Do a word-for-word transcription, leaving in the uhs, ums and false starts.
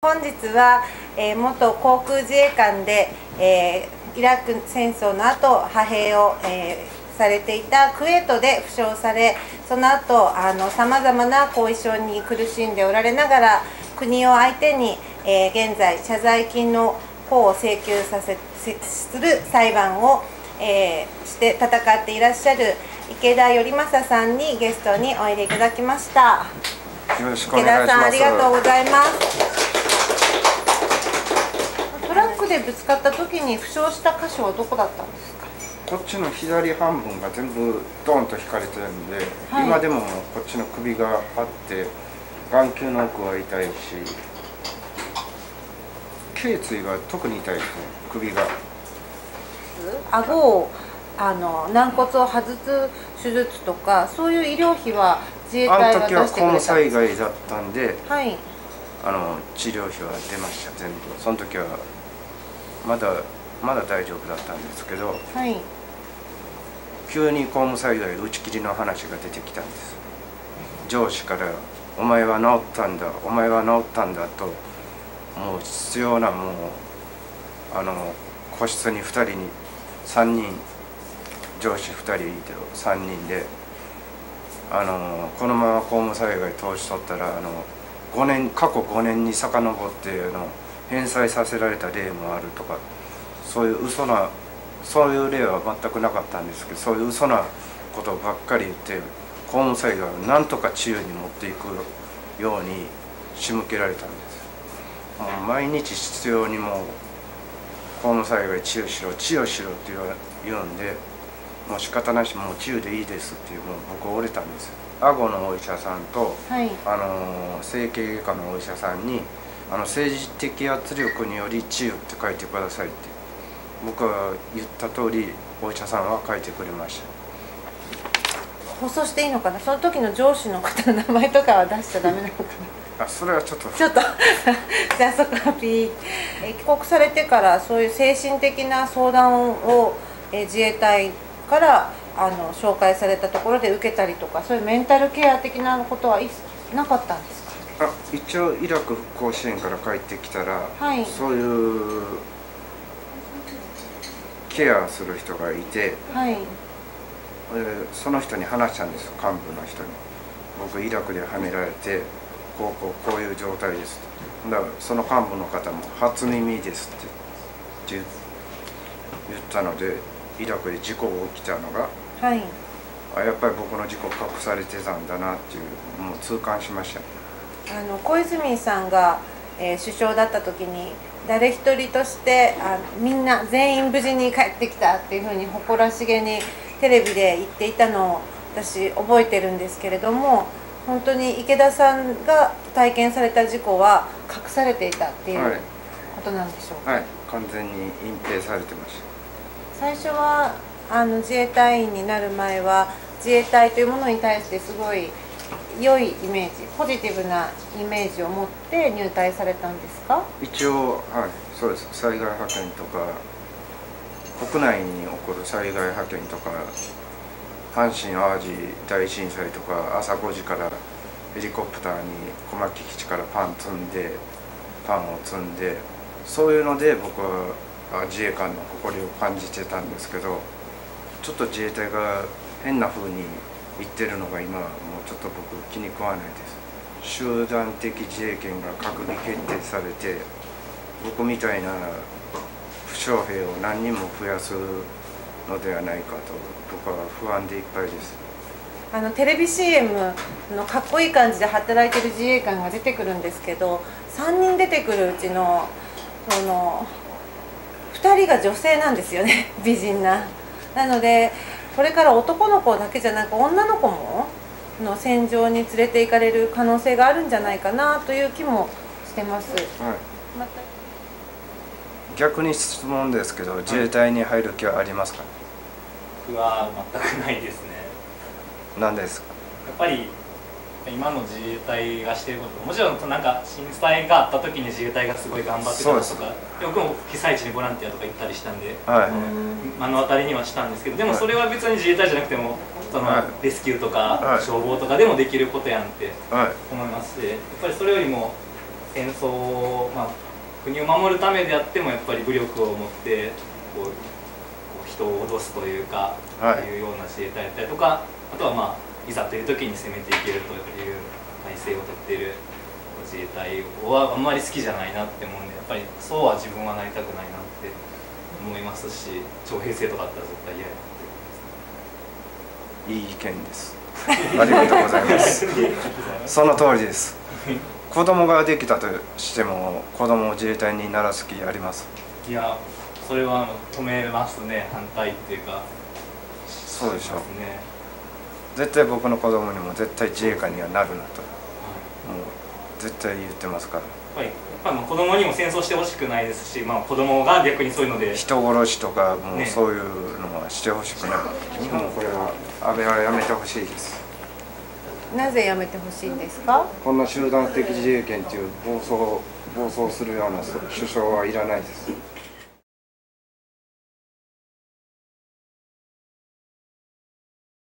本日は、えー、元航空自衛官で、えー、イラク戦争の後派兵を、えー、されていたクウェートで負傷され、その後さまざまな後遺症に苦しんでおられながら、国を相手に、えー、現在謝罪金の方を請求させする裁判を、えー、して戦っていらっしゃる池田頼正さんにゲストにおいでいただきました。 よろしくお願いします。池田さん、 ありがとうございます。トラックでぶつかった時に負傷した箇所はどこだったんですか？ こっちの左半分が全部ドーンと引かれてるんで、はい、今でもこっちの首があって眼球の奥は痛いし、頸椎が特に痛いですね。首が顎をあの軟骨を外す手術とか、そういう医療費は自衛隊は出してくれたんですか？ あの時はコン災害だったんで、 はい、 あの治療費は出ました。全部その時はまだまだ大丈夫だったんですけど、 はい、 急に公務災害打ち切りの話が出てきたんです。上司から「お前は治ったんだ、お前は治ったんだ」と、もう必要なもうあの個室にふたりにさんにん、上司ふたりとさんにんで、あのこのまま公務災害通しとったらあのごねん過去ごねんに遡ってあの返済させられた例もあるとか、そういう嘘なそういう例は全くなかったんですけど、そういう嘘なことばっかり言って公務災害をなんとか治癒に持っていくように仕向けられたんです。もう毎日必要にもう公務災害治癒しろ治癒しろって言うんで、もう仕方なしもう治癒でいいですっていう、もう僕折れたんです。顎のお医者さんと、はい、あの整形外科のお医者さんにあの政治的圧力により治癒って書いてくださいって僕は言った通りお医者さんは書いてくれました。 放送していいのかな？その時の上司の方の名前とかは出しちゃダメなのかな？ あ、それはちょっとちょっとじゃあそこはピー。帰国されてからそういう精神的な相談を自衛隊からあの紹介されたところで受けたりとか、そういうメンタルケア的なことはなかったんですか？ あ、一応イラク復興支援から帰ってきたら、はい、そういうケアする人がいて、はい、その人に話したんですよ。幹部の人に僕イラクではめられてこうこうこういう状態ですと。だからその幹部の方も初耳ですって言ったので、イラクで事故が起きたのが、はい、あ、やっぱり僕の事故隠されてたんだなっていうもう痛感しました。 あの小泉さんが、えー、首相だった時に誰一人としてあみんな全員無事に帰ってきたっていうふうに誇らしげにテレビで言っていたのを私覚えてるんですけれども、本当に池田さんが体験された事故は隠されていたっていうことなんでしょうか？ はい、はい、完全に隠蔽されてました。 最初はあの自衛隊員になる前は自衛隊というものに対してすごい良いイメージ、ポジティブなイメージを持って入隊されたんですか？ 一応、はい、そうです。災害派遣とか国内に起こる災害派遣とか、阪神・淡路大震災とか朝ごじからヘリコプターに小牧基地からパン積んでパンを積んで、そういうので僕は自衛官の誇りを感じてたんですけど、ちょっと自衛隊が変な風に言ってるのが今はもうちょっと僕気に食わないです。集団的自衛権が閣議決定されて、僕みたいな負傷兵を何人も増やすのではないかと僕は不安でいっぱいです。 あのテレビ シーエム のかっこいい感じで働いてる自衛官が出てくるんですけど、さんにん出てくるうちのそのふたりが女性なんですよね美人な。なのでこれから男の子だけじゃなく女の子もの戦場に連れて行かれる可能性があるんじゃないかなという気もしてます。はい、また逆に質問ですけど、自衛隊に入る気はありますか？ 僕は全くないですね。 何ですか？ やっぱり今の自衛隊がしていること、もちろんなんか震災があった時に自衛隊がすごい頑張ってたとか、僕も被災地にボランティアとか行ったりしたんで、はい、目の当たりにはしたんですけど、でもそれは別に自衛隊じゃなくてもそのレスキューとか消防とかでもできることやんって思いますし、やっぱりそれよりも戦争を、まあ、国を守るためであってもやっぱり武力を持ってこうこう人を脅すというか、はい、いうような自衛隊だったりとか、あとはまあいざという時に攻めていけるという体制をとっている自衛隊はあんまり好きじゃないなって思うんで、やっぱりそうは自分はなりたくないなって思いますし、徴兵制とかあったら絶対嫌やなって思います。 いい意見です。ありがとうございます。その通りです。子供ができたとしても子供を自衛隊にならす気あります？ いや、それは止めますね。反対っていうか。 そうでしょう、ね、絶対僕の子供にも絶対自衛官にはなるなと、はい、もう絶対言ってますから。 はい、まあ、子供にも戦争してほしくないですし、まあ、子供が逆にそういうので人殺しとかもうそういうのはしてほしくない、ね、もうこれは安倍はやめてほしいです。 なぜやめてほしいんですか？ こんな集団的自衛権という暴走暴走するような首相はいらないです。